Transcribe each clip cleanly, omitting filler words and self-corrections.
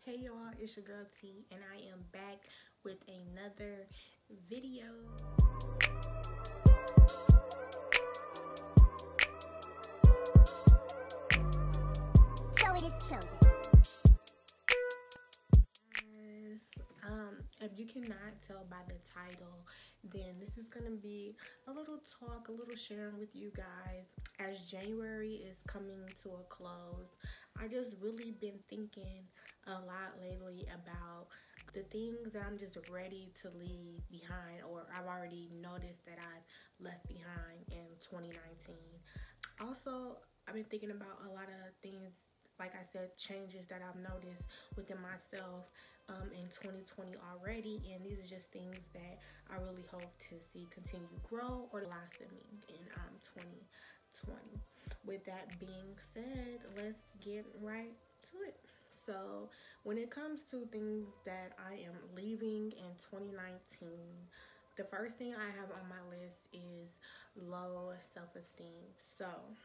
Hey y'all, it's your girl T, and I am back with another video. So it is chosen. If you cannot tell by the title, then this is gonna be a little talk, a little sharing with you guys. As January is coming to a close, I just really been thinking a lot lately about the things that I'm just ready to leave behind, or I've already noticed that I've left behind in 2019. Also, I've been thinking about a lot of things, like I said, changes that I've noticed within myself in 2020 already, and these are just things that I really hope to see continue to grow or last in me in 2020. With that being said, let's get right to it. So, when it comes to things that I am leaving in 2019, the first thing I have on my list is low self-esteem. So,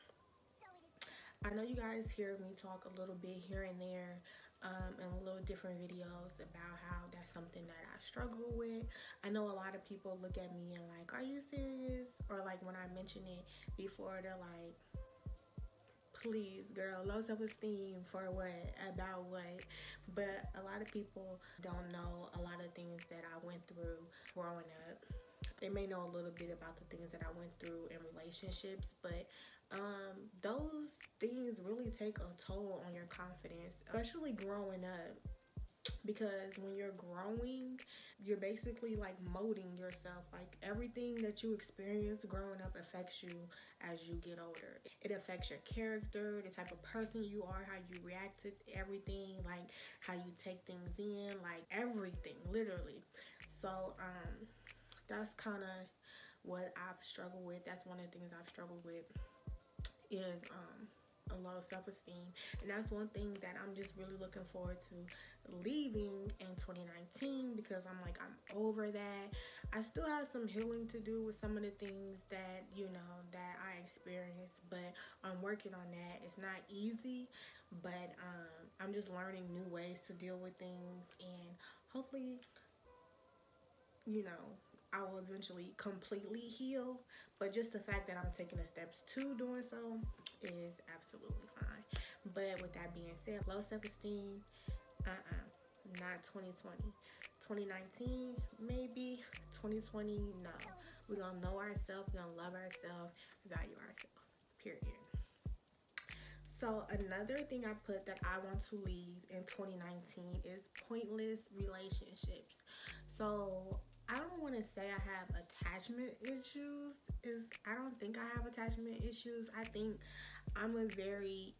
I know you guys hear me talk a little bit here and there in little different videos about how that's something that I struggle with. I know a lot of people look at me and like, are you serious? Or like when I mention it before, they're like, please, girl, low self-esteem for what? About what? But a lot of people don't know a lot of things that I went through growing up. They may know a little bit about the things that I went through in relationships, but those things really take a toll on your confidence, especially growing up. Because when you're growing, you're basically like molding yourself. Like everything that you experience growing up affects you as you get older. It affects your character, the type of person you are, how you react to everything, like how you take things in, like everything, literally. So, that's kind of what I've struggled with. That's one of the things I've struggled with is a low self-esteem, and that's one thing that I'm just really looking forward to leaving in 2019, because I'm like, I'm over that. I still have some healing to do with some of the things that that I experienced, but I'm working on that. It's not easy, but I'm just learning new ways to deal with things, and hopefully I will eventually completely heal. But just the fact that I'm taking the steps to doing so is absolutely fine. But with that being said, low self-esteem, not 2020. 2019, maybe. 2020, no. We're gonna know ourselves, we're gonna love ourselves, value ourselves, period. So another thing I put that I want to leave in 2019 is pointless relationships. So I don't want to say I have attachment issues. I don't think I have attachment issues. I think I'm a very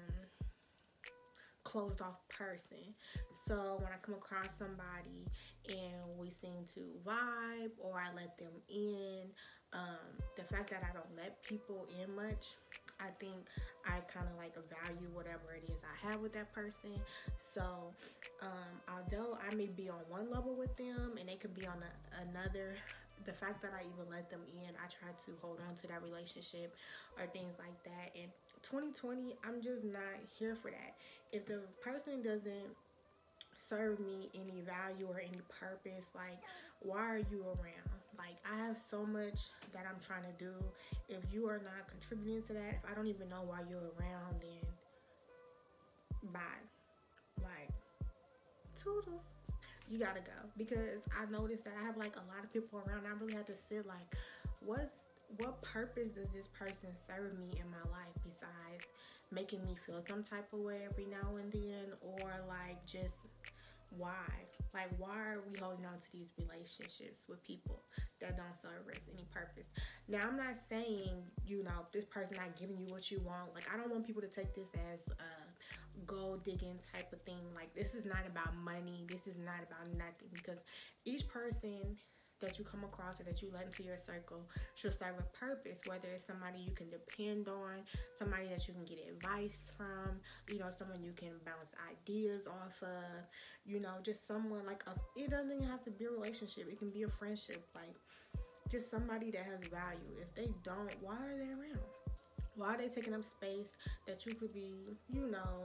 closed off person. So when I come across somebody and we seem to vibe, or I let them in, the fact that I don't let people in much, I think I kind of like value whatever it is I have with that person. So although I may be on one level with them and they could be on another, the fact that I even let them in, I try to hold on to that relationship or things like that. And 2020, I'm just not here for that. If the person doesn't serve me any value or any purpose, like, why are you around? Like, I have so much that I'm trying to do. If you are not contributing to that, if I don't even know why you're around, then bye. Like, toodles. You gotta go. Because I noticed that I have like a lot of people around. I really have to sit like, what purpose does this person serve me in my life besides making me feel some type of way every now and then, or like just why? Like, why are we holding on to these relationships with people that don't serve us any purpose? Now, I'm not saying, this person not giving you what you want. Like, I don't want people to take this as a gold digging type of thing. Like, this is not about money. This is not about nothing, because each person that you come across or that you let into your circle should serve a purpose, whether it's somebody you can depend on, somebody that you can get advice from, someone you can bounce ideas off of, just someone like it doesn't even have to be a relationship. It can be a friendship, like just somebody that has value. If they don't, why are they around? Why are they taking up space that you could be,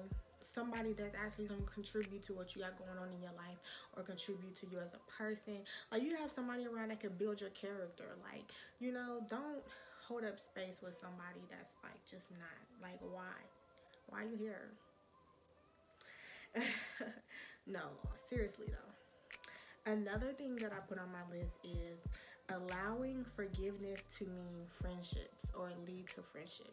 somebody that's actually going to contribute to what you got going on in your life or contribute to you as a person. Like, you have somebody around that can build your character. Like, you know, don't hold up space with somebody that's like just not. Like, why are you here? No, seriously though. Another thing that I put on my list is allowing forgiveness to mean friendships or lead to friendships.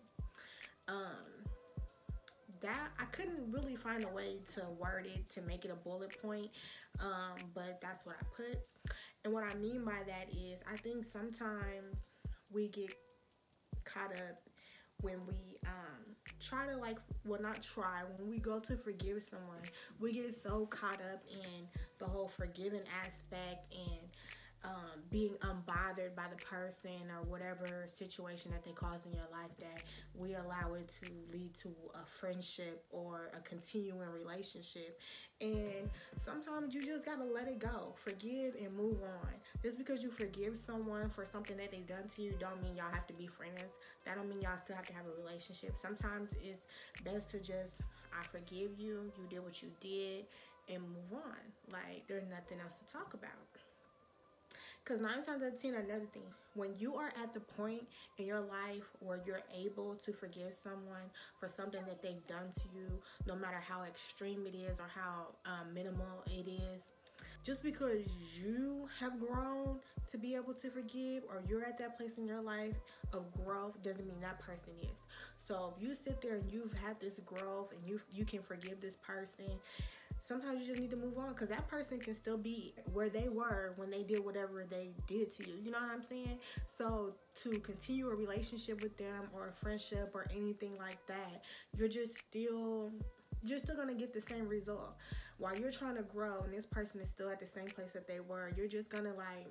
That I couldn't really find a way to word it to make it a bullet point, but that's what I put. And what I mean by that is, I think sometimes we get caught up when we try to, like, well, not try, when we go to forgive someone, we get so caught up in the whole forgiving aspect and being unbothered by the person or whatever situation that they cause in your life, that we allow it to lead to a friendship or a continuing relationship. And sometimes you just gotta let it go, forgive and move on. Just because you forgive someone for something that they've done to you don't mean y'all have to be friends. That don't mean y'all still have to have a relationship. Sometimes it's best to just, I forgive you, you did what you did, and move on. Like, there's nothing else to talk about. Because 9 times out of 10, another thing, when you are at the point in your life where you're able to forgive someone for something that they've done to you, no matter how extreme it is or how minimal it is, just because you have grown to be able to forgive, or you're at that place in your life of growth, doesn't mean that person is. So if you sit there and you've had this growth and you can forgive this person, sometimes you just need to move on, because that person can still be where they were when they did whatever they did to you. You know what I'm saying? So to continue a relationship with them or a friendship or anything like that, you're still gonna get the same result. While you're trying to grow and this person is still at the same place that they were, you're just gonna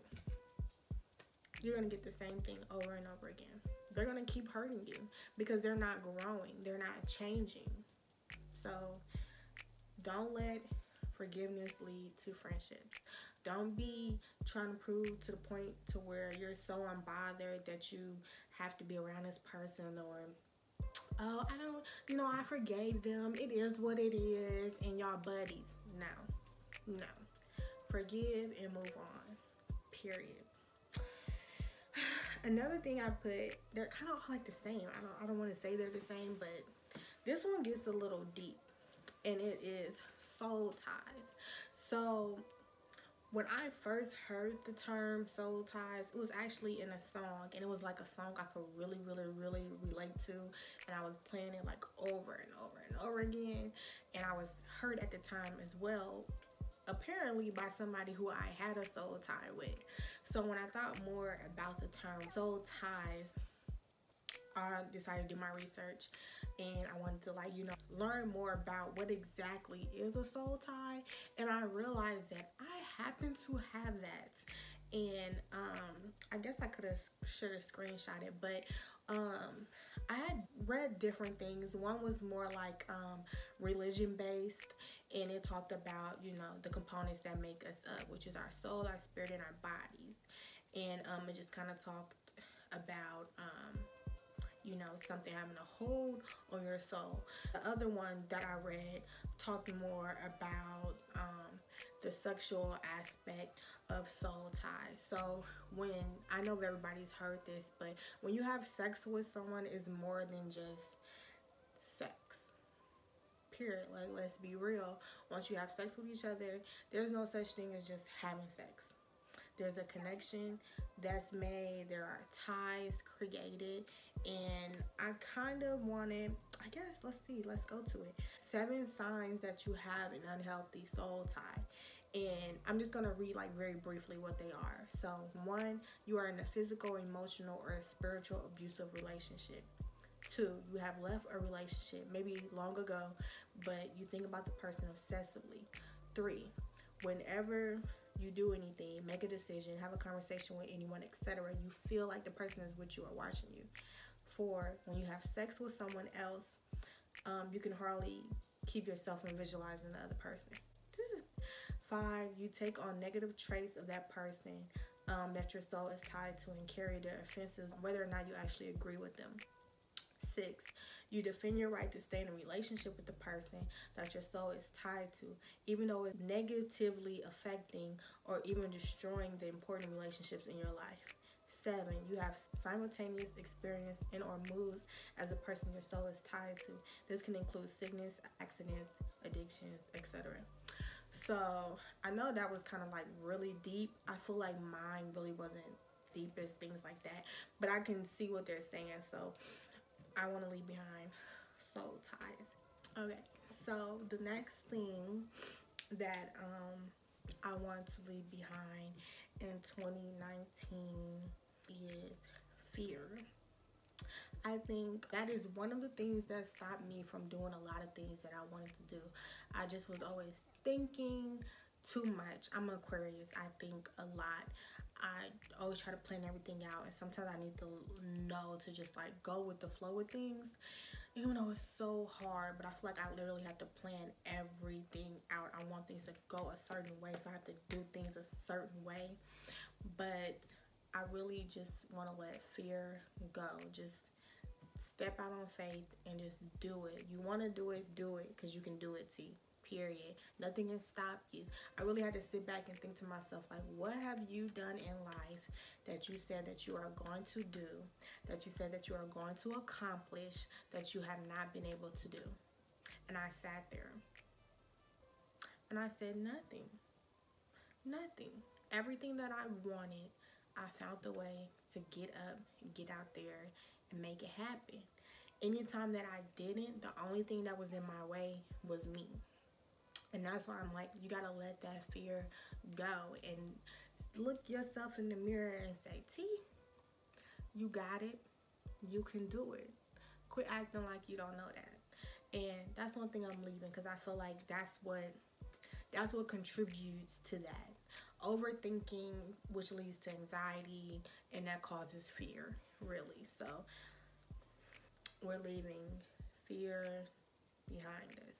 you're gonna get the same thing over and over again. They're gonna keep hurting you because they're not growing, they're not changing. So don't let forgiveness lead to friendships. Don't be trying to prove to the point to where you're so unbothered that you have to be around this person, or, oh, I forgave them, it is what it is, and y'all buddies. No. Forgive and move on. Period. Another thing I put, they're kind of all like the same. I don't want to say they're the same, but this one gets a little deep, and it is soul ties. So when I first heard the term soul ties, it was actually in a song, and it was like a song I could really relate to, and I was playing it like over and over again, and I was hurt at the time as well, apparently by somebody who I had a soul tie with. So when I thought more about the term soul ties, I decided to do my research, and I wanted to learn more about what exactly is a soul tie. And I realized that I happen to have that, and I guess I should have screenshot it, but I had read different things. One was more like religion based, and it talked about the components that make us up, which is our soul, our spirit, and our bodies. And it just kind of talked about something having a hold on your soul. The other one that I read talked more about the sexual aspect of soul ties. So when, I know everybody's heard this, but when you have sex with someone, it's more than just sex. Period. Like, let's be real. Once you have sex with each other, there's no such thing as just having sex. There's a connection that's made. There are ties created. And I kind of wanted, I guess, let's go to it. 7 signs that you have an unhealthy soul tie. And I'm just going to read very briefly what they are. So 1, you are in a physical, emotional, or spiritual abusive relationship. 2, you have left a relationship, maybe long ago, but you think about the person obsessively. 3, whenever you do anything, make a decision, have a conversation with anyone, etc., you feel like the person is with you or watching you. 4, when you have sex with someone else, you can hardly keep yourself from visualizing the other person. 5, you take on negative traits of that person that your soul is tied to and carry their offenses, whether or not you actually agree with them. 6, You defend your right to stay in a relationship with the person that your soul is tied to, even though it's negatively affecting or even destroying the important relationships in your life. 7, you have simultaneous experience and or moods as a person your soul is tied to. This can include sickness, accidents, addictions, etc. So I know that was kind of like really deep. I feel like mine really wasn't deep as things like that, but I can see what they're saying. So I want to leave behind soul ties. Okay, so the next thing that I want to leave behind in 2019 is fear. I think that is one of the things that stopped me from doing a lot of things that I wanted to do. I just was always thinking too much. I'm an Aquarius. I think a lot. I always try to plan everything out, and sometimes I need to know to just like go with the flow with things, even though it's so hard. But I feel like I literally have to plan everything out. I want things to go a certain way, so I have to do things a certain way. But I really just want to let fear go. Just step out on faith and just do it. You want to do it, because you can do it, T. Period. Nothing can stop you. I really had to sit back and think to myself, like, what have you done in life that you said that you are going to do, that you said that you are going to accomplish, that you have not been able to do? And I sat there and I said, nothing. Nothing. Everything that I wanted, I found the way to get up, get out there, and make it happen. Anytime that I didn't, the only thing that was in my way was me. And that's why I'm like, you gotta let that fear go and look yourself in the mirror and say, T, you got it. You can do it. Quit acting like you don't know that. And that's one thing I'm leaving, because I feel like that's what contributes to that. Overthinking, which leads to anxiety, and that causes fear, really. So we're leaving fear behind us.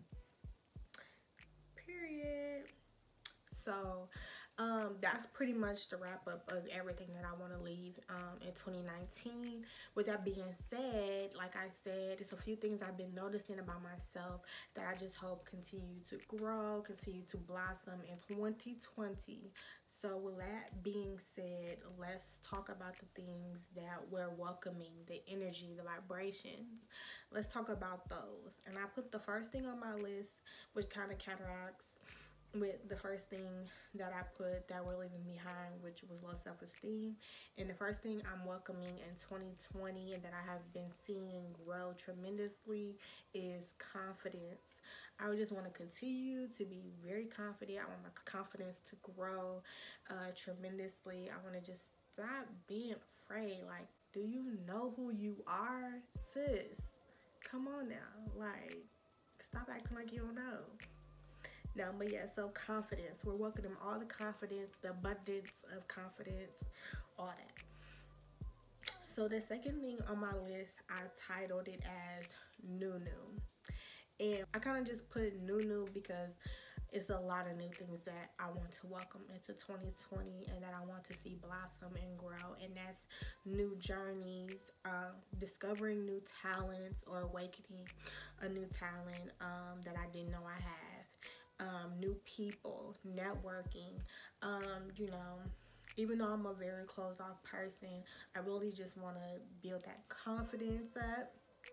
Period. So that's pretty much the wrap up of everything that I want to leave in 2019. With that being said, like I said, it's a few things I've been noticing about myself that I just hope continue to grow, continue to blossom in 2020. So with that being said, let's talk about the things that we're welcoming, the energy, the vibrations. Let's talk about those. And I put the first thing on my list, which kind of counteracts with the first thing that I put that we're leaving behind, which was low self-esteem. And the first thing I'm welcoming in 2020 and that I have been seeing grow tremendously is confidence. I just want to continue to be very confident. I want my confidence to grow tremendously. I want to just stop being afraid. Like, do you know who you are, sis? Come on now. Like, stop acting like you don't know. No, but yeah, so confidence. We're welcoming all the confidence, the abundance of confidence, all that. So the second thing on my list, I titled it as New New. And I kind of just put New because it's a lot of new things that I want to welcome into 2020 and that I want to see blossom and grow. And that's new journeys, discovering new talents or awakening a new talent that I didn't know I had. New people, networking, you know, even though I'm a very closed off person, I really just want to build that confidence up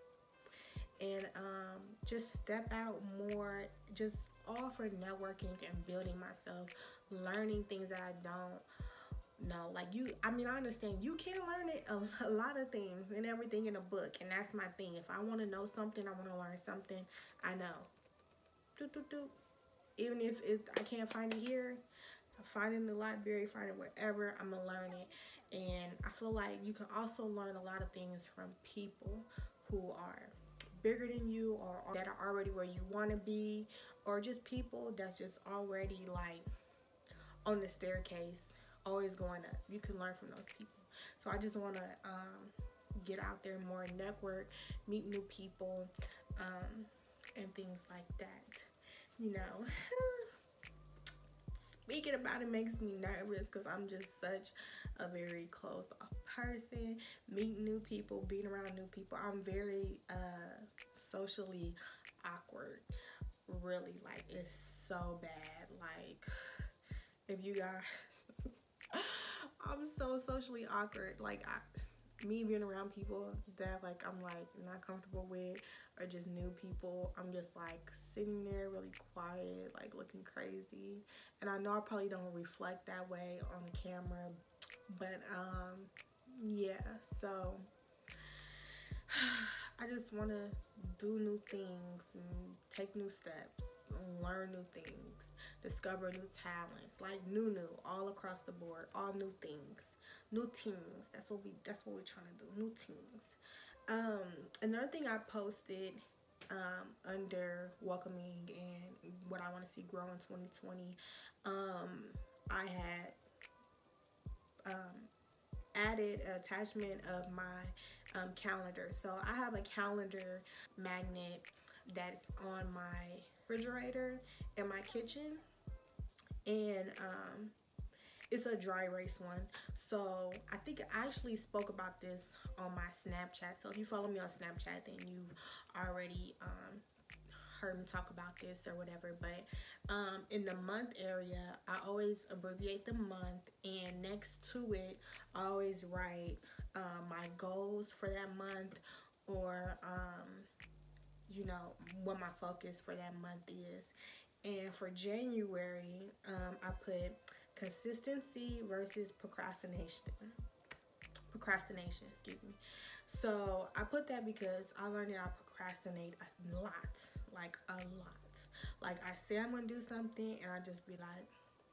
and just step out more, just all for networking and building myself, learning things that I don't know. Like I understand you can learn it, a lot of things and everything in a book, and that's my thing. If I want to know something, I want to learn something, I know. Do, do, do. Even if I can't find it here, find it in the library, find it wherever, I'm gonna learn it. And I feel like you can also learn a lot of things from people who are bigger than you or that are already where you want to be, or just people that's just already like on the staircase, always going up. You can learn from those people. So I just want to get out there more, network, meet new people, and things like that. You know, speaking about it makes me nervous because I'm just such a very closed off person. Meeting new people, being around new people. I'm very socially awkward. Really, like, it's so bad. Like, if you guys, I'm so socially awkward. Like, me being around people that like I'm like not comfortable with, or just new people, I'm just like sitting there really quiet, like looking crazy. And I know I probably don't reflect that way on camera, but yeah. So I just want to do new things and take new steps, learn new things, discover new talents, like new all across the board, all new things, new teams. That's what we're trying to do, new teams. Another thing I posted under welcoming and what I want to see grow in 2020, I had added an attachment of my calendar. So I have a calendar magnet that's on my refrigerator in my kitchen, and it's a dry erase one. So I think I actually spoke about this on my Snapchat. So if you follow me on Snapchat, then you've already heard me talk about this or whatever. But in the month area, I always abbreviate the month, and next to it I always write my goals for that month, or you know, what my focus for that month is. And for January, I put consistency versus procrastination, excuse me. So I put that because I learned that I procrastinate a lot, like a lot. Like, I say I'm gonna do something and I just be like,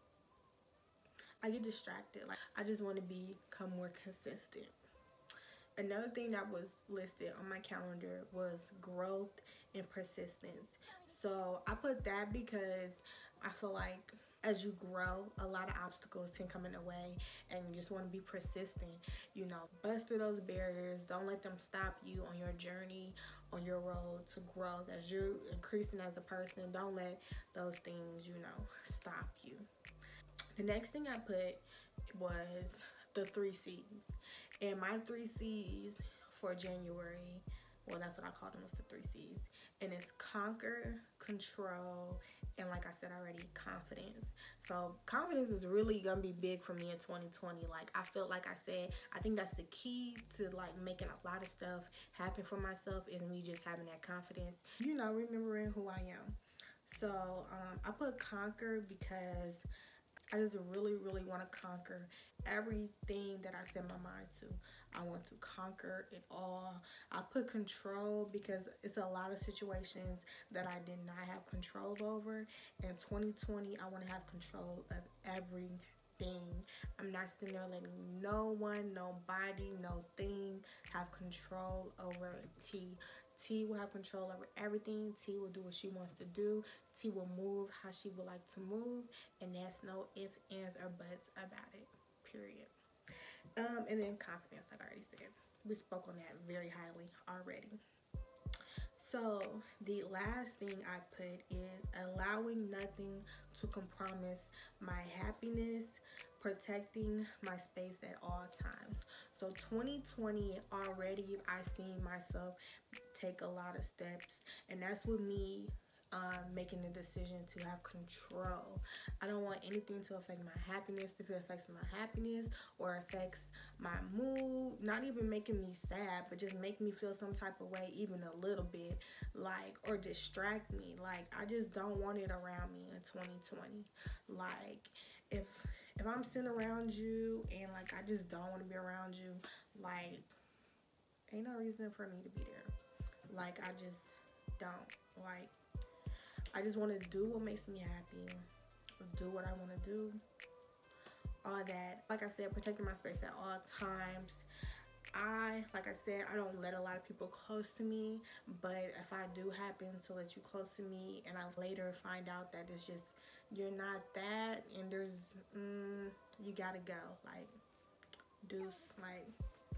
I get distracted. Like, I just want to become more consistent. Another thing that was listed on my calendar was growth and persistence. So I put that because I feel like as you grow, a lot of obstacles can come in the way, and you just want to be persistent. You know, bust through those barriers. Don't let them stop you on your journey, on your road to growth. As you're increasing as a person, don't let those things, you know, stop you. The next thing I put was the 3 C's. And my 3 C's for January, well, that's what I call them, was the 3 C's. And it's conquer, control, and like I said already, confidence. So confidence is really gonna be big for me in 2020. Like, I feel like I said, I think that's the key to like making a lot of stuff happen for myself, is me just having that confidence. You know, remembering who I am. So I put conquer because I just really want to conquer everything that I set my mind to. I want to conquer it all. I put control because it's a lot of situations that I did not have control over. In 2020, I want to have control of everything. I'm not sitting there letting no one, nobody, no thing have control over T. T will have control over everything. T will do what she wants to do. T will move how she would like to move, and that's no ifs, ands, or buts about it, period. And then confidence, like I already said. We spoke on that very highly already. So the last thing I put is allowing nothing to compromise my happiness, protecting my space at all times. So 2020 already, I seen myself take a lot of steps, and that's with me making the decision to have control. I don't want anything to affect my happiness. If it affects my happiness or affects my mood, not even making me sad, but just make me feel some type of way, even a little bit, like, or distract me. Like, I just don't want it around me in 2020. Like, if I'm sitting around you and like I just don't want to be around you, like, ain't no reason for me to be there. Like, I just don't. Like, I just want to do what makes me happy, do what I want to do, all that. Like I said, protecting my space at all times. Like I said, I don't let a lot of people close to me, but if I do happen to let you close to me and I later find out that it's just, you're not that, and there's, you gotta go, like, deuce, like,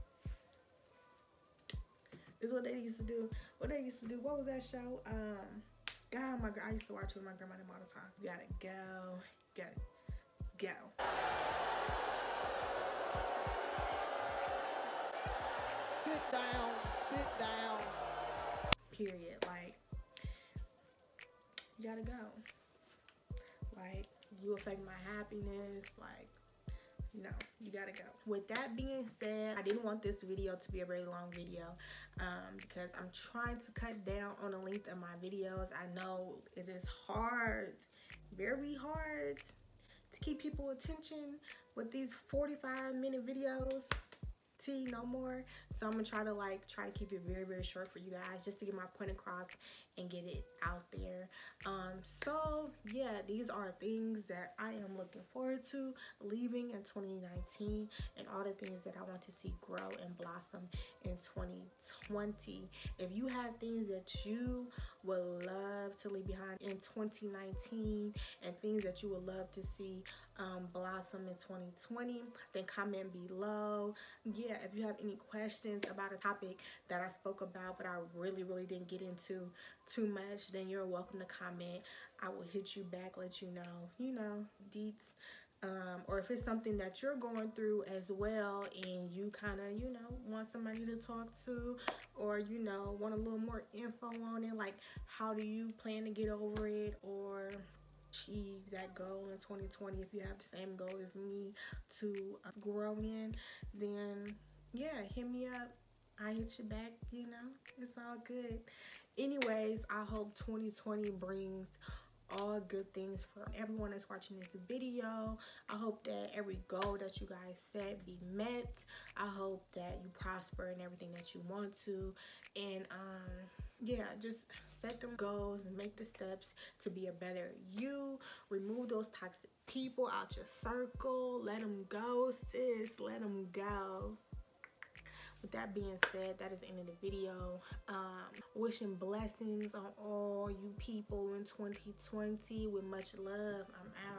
is what they used to do. What was that show? God, I used to watch it with my grandma all the time. You gotta go. go. Sit down, sit down. Period. Like, you gotta go. Like, you affect my happiness. Like, no, you gotta go. With that being said, I didn't want this video to be a very long video because I'm trying to cut down on the length of my videos. I know it is hard, very hard to keep people attention with these 45-minute videos. No more. So I'm gonna try to keep it very, very short for you guys, just to get my point across and get it out there. So yeah, these are things that I am looking forward to leaving in 2019, and all the things that I want to see grow and blossom in 2020. If you have things that you would love to leave behind in 2019 and things that you would love to see blossom in 2020, then comment below. Yeah, if you have any questions about a topic that I spoke about but I really didn't get into too much, then you're welcome to comment. I will hit you back, let you know, deets. Or if it's something that you're going through as well and you kind of, want somebody to talk to, or, want a little more info on it, like how do you plan to get over it or achieve that goal in 2020, if you have the same goal as me to grow in, then yeah, hit me up. I hit you back, it's all good. Anyways, I hope 2020 brings all good things for everyone that's watching this video. I hope that every goal that you guys set be met. I hope that you prosper in everything that you want to, and yeah, just set them goals and make the steps to be a better you. Remove those toxic people out your circle. Let them go, sis. Let them go. With that being said, that is the end of the video. Wishing blessings on all you people in 2020 with much love. I'm out.